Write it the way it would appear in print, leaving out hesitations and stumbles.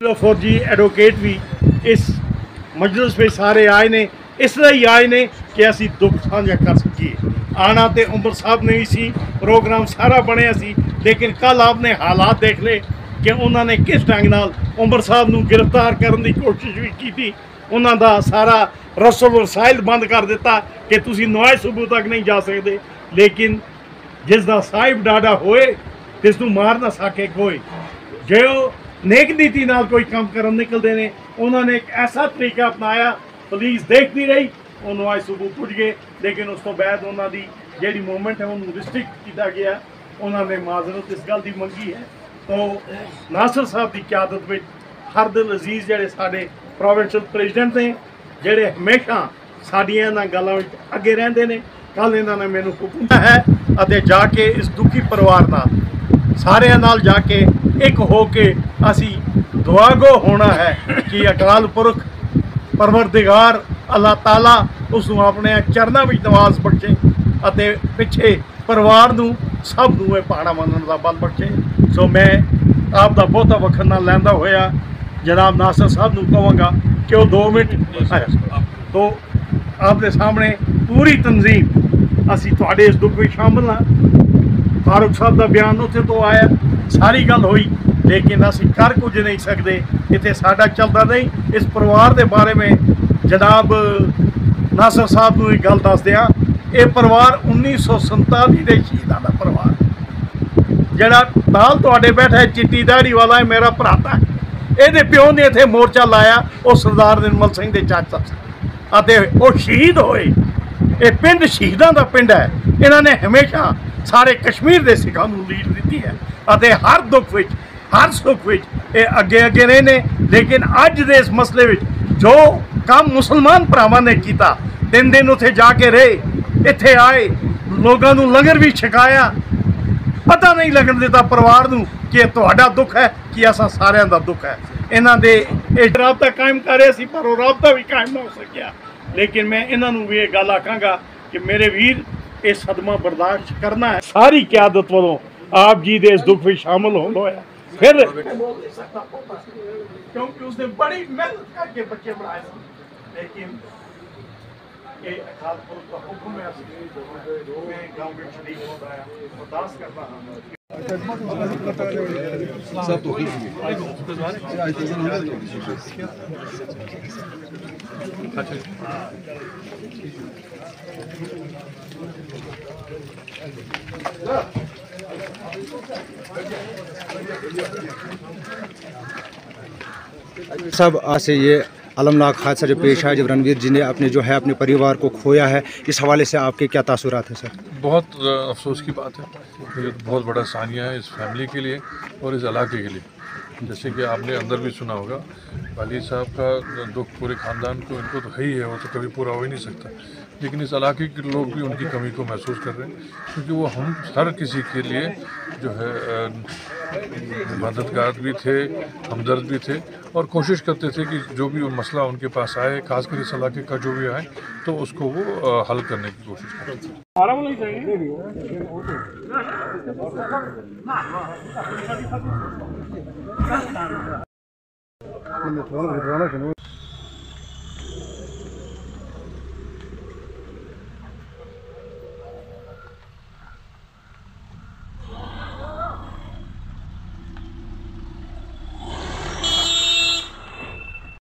फौजी एडवोकेट भी इस मजलिस में सारे आए ने, इसलिए आए ने कि असी दुख साझा कर सकिए। आना तो उमर साहब ने ही सी, प्रोग्राम सारा बनया सी, लेकिन कल आपने हालात देख ले कि उन्होंने किस ढंग नाल उमर साहब नूं गिरफ्तार करने की कोशिश भी की थी। उन्हों का सारा रसल वसाइल बंद कर दिता कि तुसी नवाए सूबे तक नहीं जा सकते, लेकिन जिसका साहिब डाडा होए तिसनूं मार ना सके कोई। जो नेक नीति नाल कोई काम करन निकलते हैं, उन्होंने एक ऐसा तरीका अपनाया, पुलिस देखती रही, वो नवाए सूबे पुज गए, लेकिन उस तो बाद उन्होंने जी मूवमेंट है उन्होंने रिस्ट्रिक्ट किया गया। उन्होंने माजरत इस गल की मंगी है। तो नासिर साहब की क्यादत में हर दिल अजीज जोड़े साढ़े प्रोविंशियल प्रेजिडेंट ने, जोड़े हमेशा साड़ियाँ गलों अगे रहते हैं, कल इन्होंने मैनू हुक्म है अते जाके इस दुखी परिवार नाल सारिਆਂ नाल जाके एक हो के असी दुआगो होना है कि अकाल पुरख परवरदिगार अल्लाह ताला उसनूं अपने चरणों में नवाज बख्शे अते पिछे परिवार नूं सब नूं पहाड़ा मनण दा बल बख्शे। सो मैं आप दा बहुता वक्त ना लैंदा होया जनाब नासिर साहब नूं कहांगा कि वो 2 मिनट तो आपके सामने पूरी तंजीम असी तुहाडे इस दुख में शामिल हाँ। फारूक साहब का बयान उत्थे तो आया, सारी गल हुई, लेकिन असी कर कुछ नहीं सकते, इतने साडा चलता नहीं। इस परिवार के बारे में जनाब नासिर साहब को एक गल दस दिया, ये परिवार 1947 के शहीदों का परिवार, जरा नाल तुहाडे बैठा है चिट्टी दाढ़ी वाला है मेरा भराता है, ये प्यो ने इत्थे मोर्चा लाया, वो सरदार निर्मल सिंह के चाचा अते वो शहीद होए। ये पिंड शहीदों का पिंड है। इन्होंने हमेशा सारे कश्मीर के सिखों को लीड दी है अते हर दुख विच हर सुख विच ये अगे अगे रहे ने। लेकिन अज दे इस मसले विच जो काम मुसलमान भरावां ने किया, 3 दिन उत्थे जाके रहे, इत्थे आए, लोगों को लंगर भी छकाया, पता नहीं लगन दिता परिवार नूं कि तुहाडा दुख है कि असां सारिआं दा दुख है। इन्हां दे राबता कायम कर रहे सी, पर वो राबता भी कायम ना हो सकिया। लेकिन मैं इन्हां नूं भी ये गल आखांगा कि मेरे वीर ये सदमा बर्दाश्त करना है। सारी क्यादत वालों आप जी दे इस दुख में शामिल होया, फिर क्योंकि उसने बड़ी मेहनत करके बच्चे बनाए, लेकिन ये अकाल पुरख का हुक्म है। मैं गांव में शरीक हो रहा है, बर्दाश्त करना सब आज से ये अलमनाक हादसा जो पेश आया, जब रणवीर जी ने अपने जो है अपने परिवार को खोया है, इस हवाले से आपके क्या तासुरात हैं सर? बहुत अफसोस की बात है, ये बहुत बड़ा सानिया है इस फैमिली के लिए और इस इलाके के लिए। जैसे कि आपने अंदर भी सुना होगा, बाली साहब का दुख पूरे ख़ानदान को, इनको तो है ही है, वो तो कभी पूरा हो ही नहीं सकता, लेकिन इस इलाके के लोग भी उनकी कमी को महसूस कर रहे हैं, क्योंकि वो हम हर किसी के लिए जो है मददगार भी थे, हमदर्द भी थे और कोशिश करते थे कि जो भी मसला उनके पास आए, खासकर इस इलाके का जो भी आए, तो उसको वो हल करने की कोशिश करते थे।